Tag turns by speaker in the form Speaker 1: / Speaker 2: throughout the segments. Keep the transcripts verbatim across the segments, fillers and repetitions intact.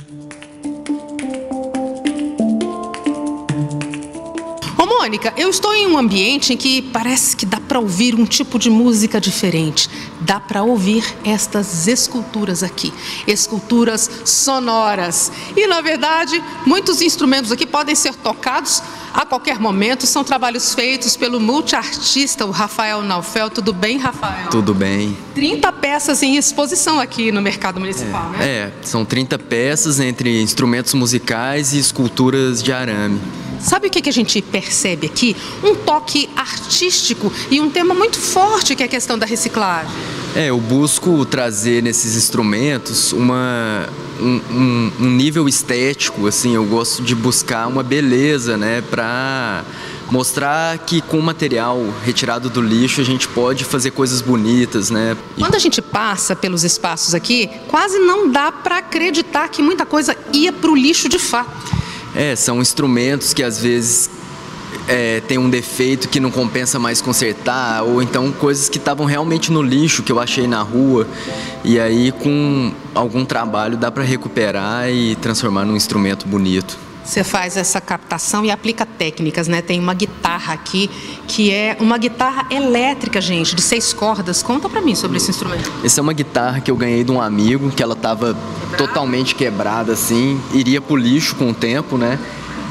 Speaker 1: Ô Mônica, eu estou em um ambiente em que parece que dá para ouvir um tipo de música diferente. Dá para ouvir estas esculturas aqui, esculturas sonoras. E, na verdade, muitos instrumentos aqui podem ser tocados a qualquer momento. São trabalhos feitos pelo multiartista, o Rafael Naufel. Tudo bem, Rafael?
Speaker 2: Tudo bem.
Speaker 1: trinta peças em exposição aqui no Mercado Municipal,
Speaker 2: é,
Speaker 1: né?
Speaker 2: É, são trinta peças entre instrumentos musicais e esculturas de arame.
Speaker 1: Sabe o que a gente percebe aqui? Um toque artístico e um tema muito forte, que é a questão da reciclagem.
Speaker 2: É, eu busco trazer nesses instrumentos uma, um, um, um nível estético, assim, eu gosto de buscar uma beleza, né, para mostrar que com o material retirado do lixo a gente pode fazer coisas bonitas, né.
Speaker 1: Quando a gente passa pelos espaços aqui, quase não dá para acreditar que muita coisa ia para o lixo de fato.
Speaker 2: É, são instrumentos que às vezes é, tem um defeito que não compensa mais consertar, ou então coisas que estavam realmente no lixo, que eu achei na rua, e aí com algum trabalho dá para recuperar e transformar num instrumento bonito.
Speaker 1: Você faz essa captação e aplica técnicas, né? Tem uma guitarra aqui, que é uma guitarra elétrica, gente, de seis cordas. Conta pra mim sobre esse instrumento.
Speaker 2: Essa é uma guitarra que eu ganhei de um amigo, que ela estava totalmente quebrada, assim, iria pro lixo com o tempo, né?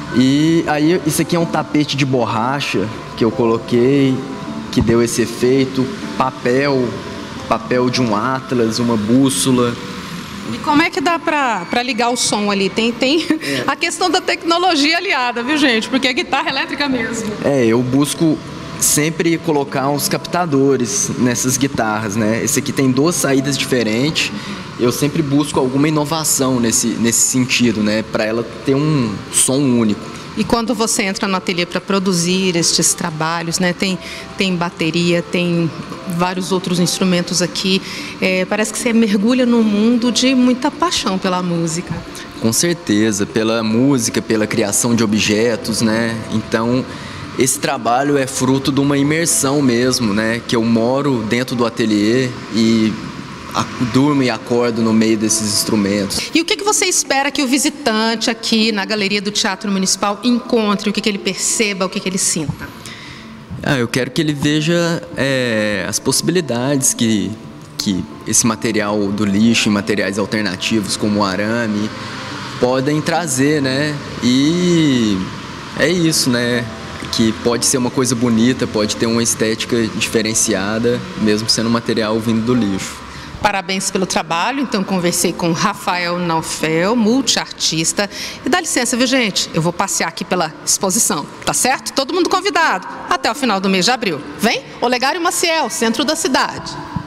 Speaker 2: E aí, isso aqui é um tapete de borracha que eu coloquei, que deu esse efeito, papel, papel de um atlas, uma bússola.
Speaker 1: E como é que dá pra, pra ligar o som ali? Tem, tem é. a questão da tecnologia aliada, viu, gente? Porque é guitarra elétrica mesmo.
Speaker 2: É, eu busco sempre colocar uns captadores nessas guitarras, né? Esse aqui tem duas saídas diferentes. Eu sempre busco alguma inovação nesse, nesse sentido, né? Para ela ter um som único.
Speaker 1: E quando você entra no ateliê para produzir estes trabalhos, né? Tem, tem bateria, tem vários outros instrumentos aqui. É, parece que você mergulha num mundo de muita paixão pela música.
Speaker 2: Com certeza, pela música, pela criação de objetos, né? Então, esse trabalho é fruto de uma imersão mesmo, né? Que eu moro dentro do ateliê e durmo e acordo no meio desses instrumentos.
Speaker 1: E o que, que você espera que o visitante aqui na Galeria do Teatro Municipal encontre, o que, que ele perceba, o que, que ele sinta?
Speaker 2: Ah, eu quero que ele veja é, as possibilidades que, que esse material do lixo e materiais alternativos como o arame podem trazer, né? E é isso, né? Que pode ser uma coisa bonita, pode ter uma estética diferenciada, mesmo sendo um material vindo do lixo.
Speaker 1: Parabéns pelo trabalho. Então conversei com Rafael Naufel, multiartista. E dá licença, viu, gente? Eu vou passear aqui pela exposição, tá certo? Todo mundo convidado até o final do mês de abril. Vem? Olegário Maciel, centro da cidade.